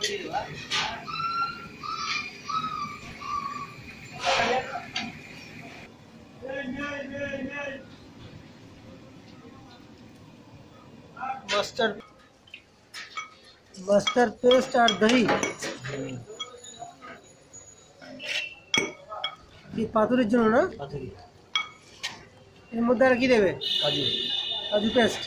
Mustard paste और दही কি পাতুরির জন্য না? পাতুরি। এর মধ্যে আর কি দেবে? কাজু। কাজু পেস্ট।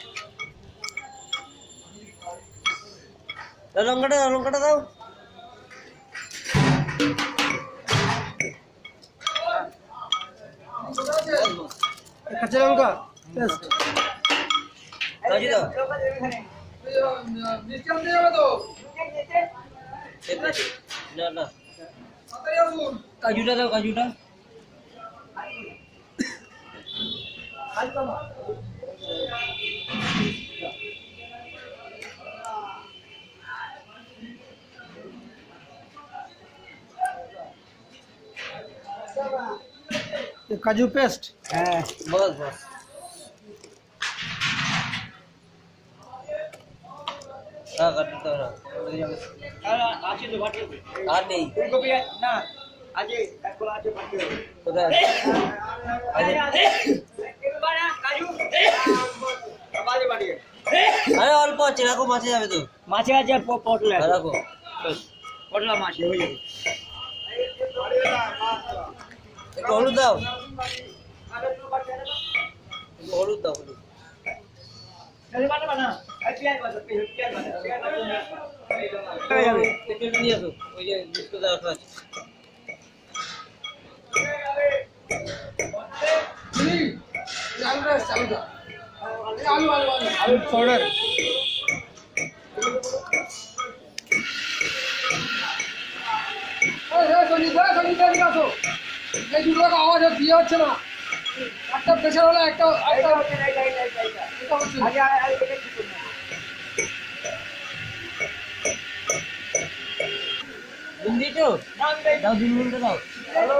লঙ্কাটা দাও। কাঁচা লঙ্কা পেস্ট। কাজু দাও। মিষ্টি দিয়ে যাবে তো? না। কাজুটা দাও, কাজুটা। काजू पेस्ट है बस अरे अल्प আছে রাখো মাছে যাবে তো মাছে আছে পটলা রাখো পটলা মাছ হয়ে যাবে একটু হলুদ দাও হলুদ দাও হলুদ এই বাটা বানা আর পেঁয়াজ বাটা পেঁয়াজ বাটা যাবে একটু নিয়ে আসো ওই যে বিস্কুট দাও আছে आलू पाउडर आवाज दिए হচ্ছে না একটা প্রেসার হলো একটা বুঝলি তো দাও 2 মিনিট দাও হ্যালো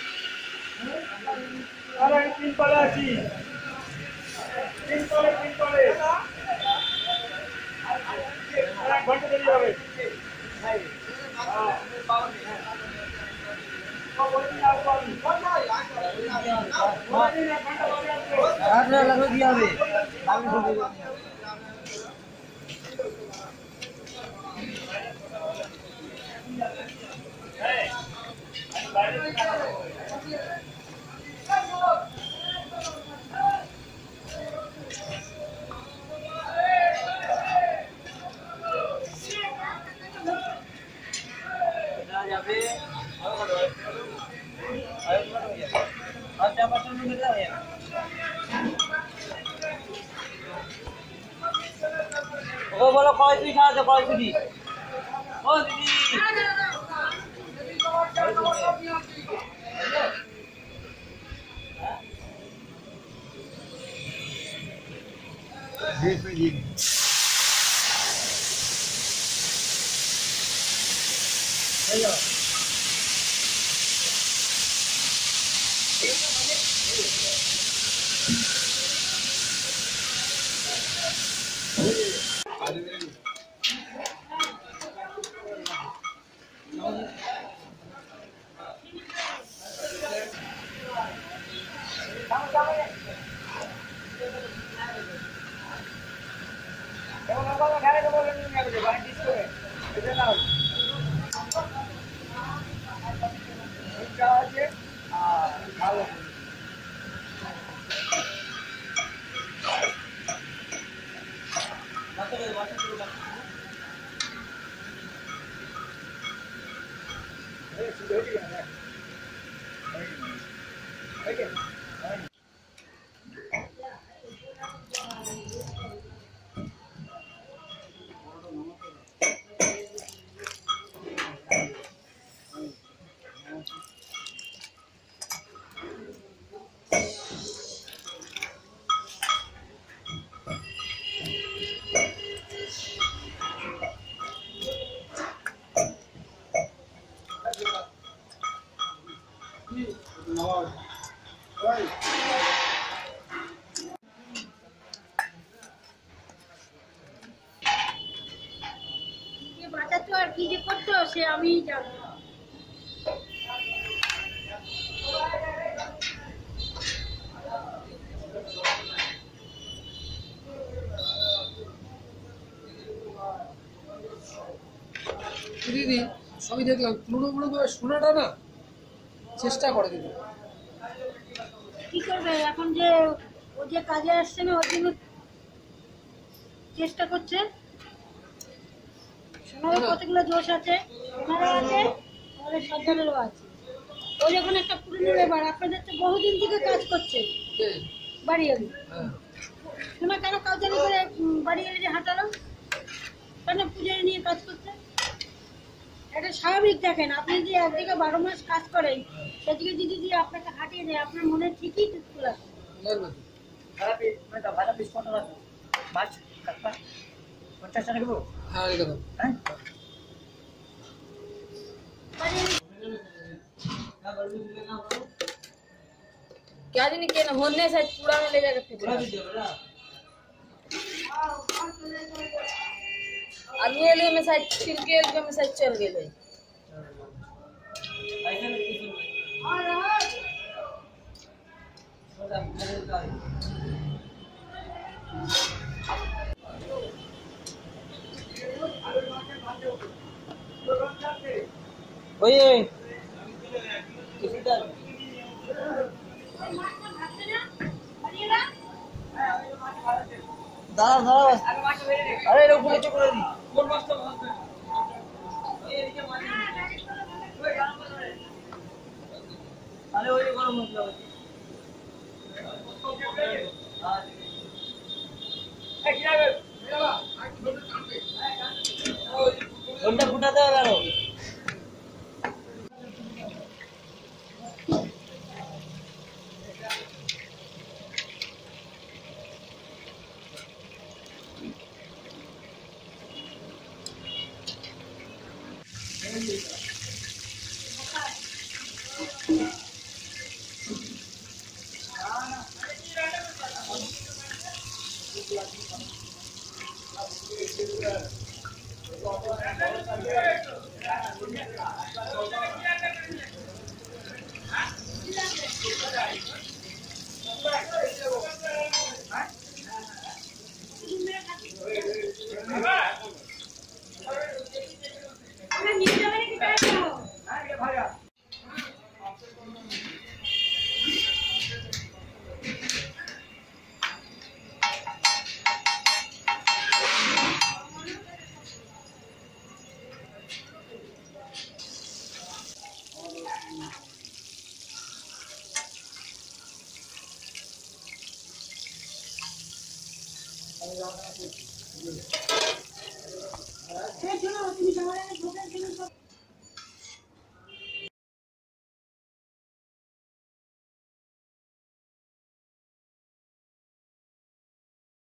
আরে তিন পালে আছি তিন পালে এক ঘন্টা দেরি হবে ও বলো কয় তুই খাওয়াতে কয় তুই ও দিদি কি যে করতো সে আমি জানি। দিদি সবই দেখলাম, তুলনামূলকভাবে শোনাটা না চেষ্টা করে দিদি। কি করবে এখন, যে ও যে কাজে আসছে না ওর জন্য চেষ্টা করছে। সোনার কতগুলো দোষ আছে, সোনারও আছে, আমাদের সর্দারেরও আছে। ও যখন একটা পুরনো লেবার, আপনাদের তো বহুদিন থেকে কাজ করছে বাড়ি এলি, সোনা কেন কাউজানি করে বাড়ি এলি হাঁটালো, কেন পুজোয় নিয়ে কাজ করছে? এটা স্বাভাবিক। দেখেন আপনি যে একদিকে 12 মাস কাজ করেন, সেদিকে যদি আপনাকে হাঁটিয়ে দেয় আপনার মনে ঠিকই দুঃখ লাগে। ভাজা পিস কত রাখো মাছ কাটবা 50 টাকা দেবো। হ্যাঁ একদম। হ্যাঁ क्या दिन के न होने से चूड़ा में ले जाकर फेंक आदमी एलियो में शायद तिलके एलियो में शायद चल गेले। ওই দাঁড়া দাঁড়া, আরে এটা উপরে চেক করে দি। আরে ওই গরম মশলা ঘন্টা ফুটাতে হবে আরো।